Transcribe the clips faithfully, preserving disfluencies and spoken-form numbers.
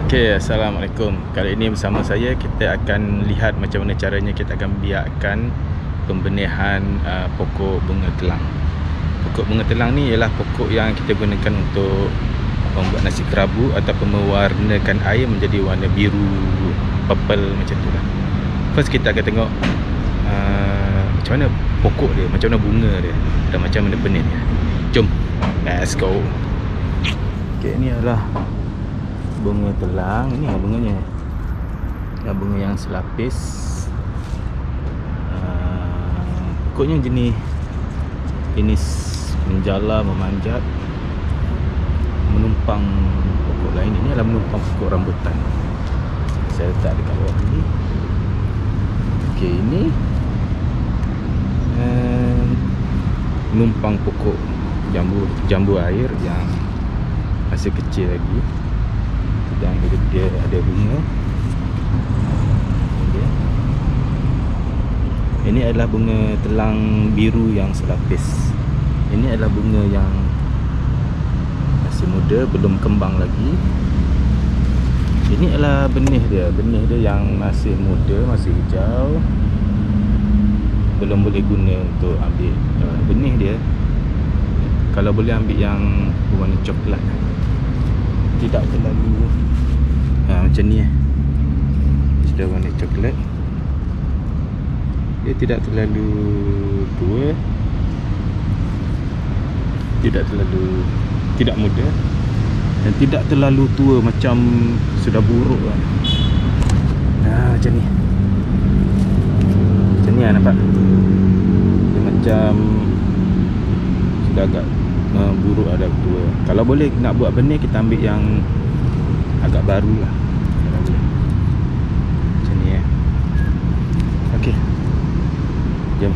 Okey, Assalamualaikum. Kali ini bersama saya kita akan lihat macam mana caranya kita akan biarkan pembenihan uh, pokok bunga telang. Pokok bunga telang ni ialah pokok yang kita gunakan untuk membuat nasi kerabu ataupun mewarnakan air menjadi warna biru, purple macam tu lah. First kita akan tengok uh, macam mana pokok dia, macam mana bunga dia dan macam mana benih dia. Jom, let's go. Okey, ni adalah bunga telang. Ini lah bunganya. Ini bunga yang selapis. uh, Pokoknya jenis jenis menjala, memanjat, menumpang pokok lain. Ini adalah menumpang pokok rambutan. Saya letak dekat bawah ni. Okey, ini uh, menumpang pokok jambu jambu air yang masih kecil lagi dan dia, dia ada bunga. Okay. Ini adalah bunga telang biru yang selapis. Ini adalah bunga yang masih muda, belum kembang lagi. Ini adalah benih dia, benih dia yang masih muda, masih hijau, belum boleh guna untuk ambil uh, benih dia. Kalau boleh ambil yang warna coklat, tidak terlalu ha, macam ni eh. Sudah warna coklat, dia tidak terlalu tua, tidak terlalu tidak muda, dan tidak terlalu tua macam sudah buruk lah. Nah, macam ni. Macam ni lah nampak. Dia macam sudah agak uh, buruk, agak tua. Kalau boleh nak buat benih, kita ambil yang agak baru lah. Macam ni eh. Okey, jom.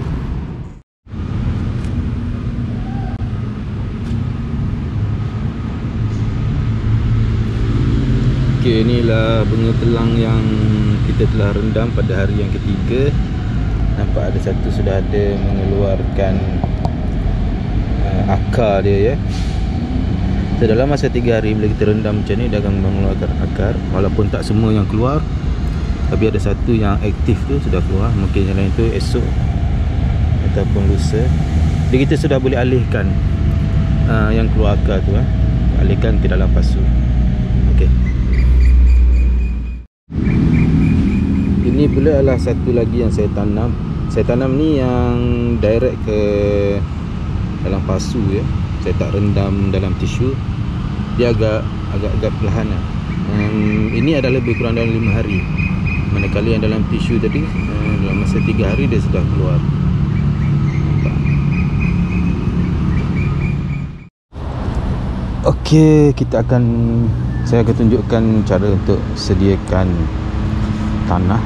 Okey, inilah bunga telang yang kita telah rendam pada hari yang ketiga. Nampak ada satu sudah ada mengeluarkan uh, akar dia ya. So, dalam masa tiga hari bila kita rendam macam ni, dia akan mengeluarkan akar. Walaupun tak semua yang keluar, tapi ada satu yang aktif tu sudah keluar. Mungkin yang lain tu esok ataupun lusa. Jadi kita sudah boleh alihkan uh, yang keluar akar tu eh. Alihkan ke dalam pasu. Okey. Ini pula adalah satu lagi yang saya tanam. Saya tanam ni yang direct ke dalam pasu ya. Saya tak rendam dalam tisu. Dia agak agak agak perlahan lah. Um, ini adalah lebih kurang dalam lima hari. Manakala yang dalam tisu tadi uh, dalam masa tiga hari dia sudah keluar. Nampak? Okey, kita akan saya akan tunjukkan cara untuk sediakan tanah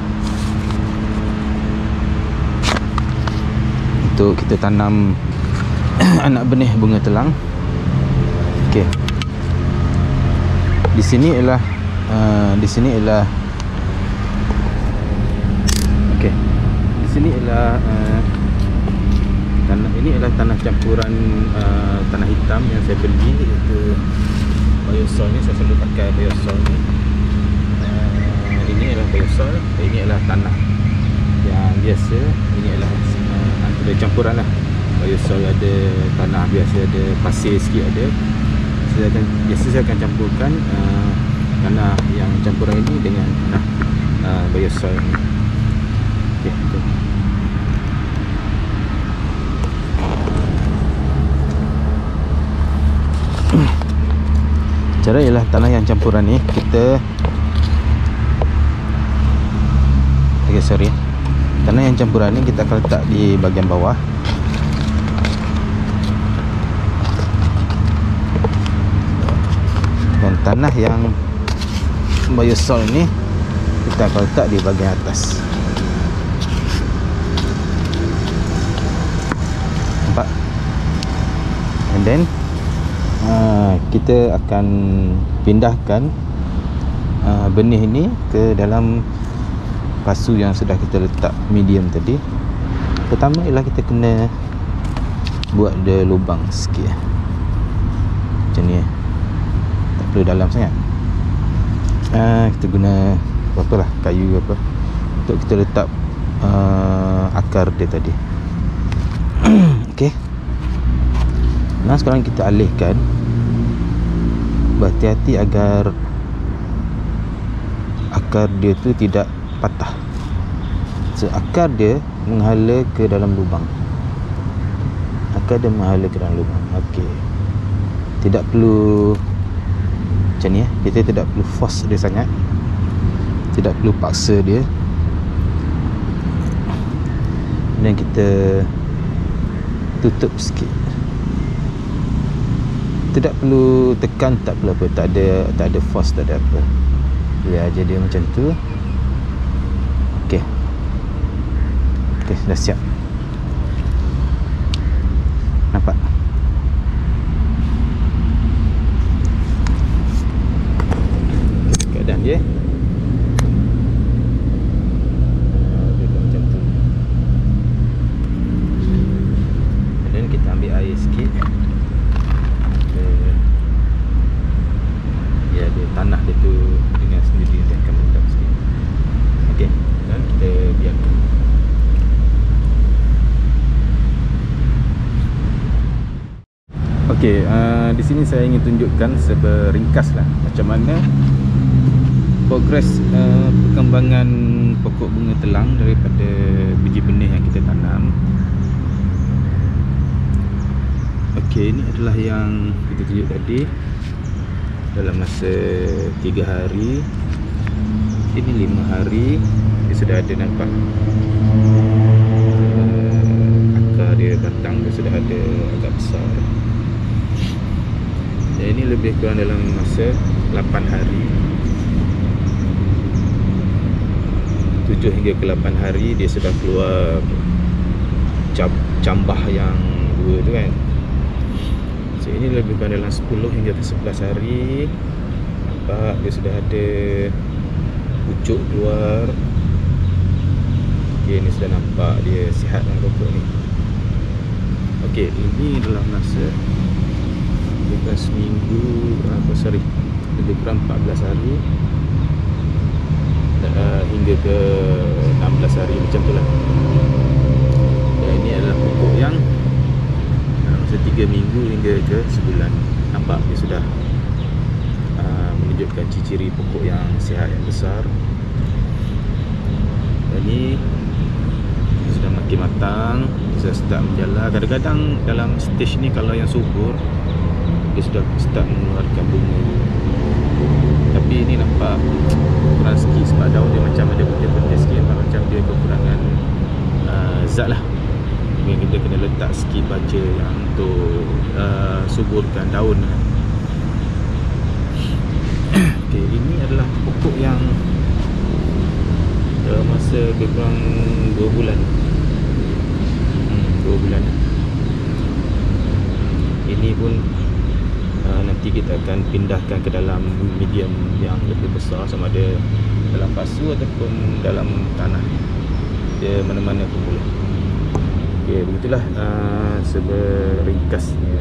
untuk kita tanam anak benih bunga telang. Okey. Di sini ialah uh, di sini ialah okey. Di sini ialah uh, tanah ini ialah tanah campuran uh, tanah hitam yang saya beli, iaitu biosol ni. Saya selalu pakai biosol ni. Uh, ini ialah biosol, ini ialah tanah yang biasa. Ini ialah uh, antara campuran lah. Biosol ada, tanah biasa ada, pasir sikit ada. Saya akan, biasa saya akan campurkan uh, tanah yang campuran ini dengan tanah uh, biosol ni. Okey, jom. Cara ialah tanah yang campuran ni kita okey sorry tanah yang campuran ni kita akan letak di bahagian bawah. Dan tanah yang biosol ni kita akan letak di bahagian atas. Nampak? And then uh, kita akan pindahkan uh, benih ini ke dalam pasu yang sudah kita letak medium tadi. Pertama ialah kita kena buat dia lubang sikit macam ni, tak perlu dalam sangat. uh, kita guna apa lah, kayu apa untuk kita letak uh, akar dia tadi. Okey. Nah, sekarang kita alihkan. Berhati-hati agar akar dia tu tidak patah. So, akar dia menghala ke dalam lubang. Akar dia menghala ke dalam lubang. Okey. Tidak perlu macam ni ya. Kita tidak perlu force dia sangat. Tidak perlu paksa dia. Dan kita tutup sikit. Tidak perlu tekan, tak perlu apa, tak ada tak ada force, tak ada apa. Ya, jadi macam tu. Okey. Okey, dah siap. Nampak? Keadaan dia. Macam tu. Dan kita ambil air sikit. Ya, dia tanah dia tu dengan sendiri dia akan meledak sikit. Okey, dan kita biarkan. Okey, uh, di sini saya ingin tunjukkan seberingkas lah macam mana progres uh, perkembangan pokok bunga telang daripada biji benih yang kita tanam. Okey, ini adalah yang kita tunjuk tadi. Dalam masa tiga hari, ini lima hari, dia sudah ada nampak uh, akar dia, batang dia sudah ada agak besar. Dan ini lebih kurang dalam masa lapan hari, tujuh hingga ke lapan hari dia sudah keluar cambah yang dua tu kan. So, ini lebih kurang dalam sepuluh hingga ke sebelas hari. Nampak dia sudah ada pucuk keluar. Okey, ini sudah nampak dia sihat dengan pokok ni. Okey, ini dalam masa lebih kurang seminggu, apa sorry, lebih kurang empat belas hari uh, hingga ke enam belas hari macam tu lah. Dan ini adalah pokok yang masa tiga minggu hingga ke sebulan. Nampak dia sudah uh, menunjukkan ciri-ciri pokok yang sihat, yang besar. Dan ini sudah makin matang, sudah start menjala. Kadang-kadang dalam stage ni kalau yang subur dia sudah start mengeluarkan bunga. Tapi ini nampak kurang sikit sebab daun dia macam ada putih-putih sikit, macam dia kekurangan uh, zat lah. Yang kita kena letak sikit baja yang untuk uh, suburkan daun. Okay, ini adalah pokok yang uh, masa lebih kurang dua bulan. hmm, dua bulan. Ini pun uh, nanti kita akan pindahkan ke dalam medium yang lebih besar, sama ada dalam pasu ataupun dalam tanah. Dia mana-mana pun boleh. Okay, begitulah uh, seberingkasnya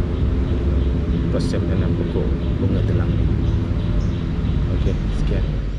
konsep tanam pokok bunga telang ni. Okey, sekian.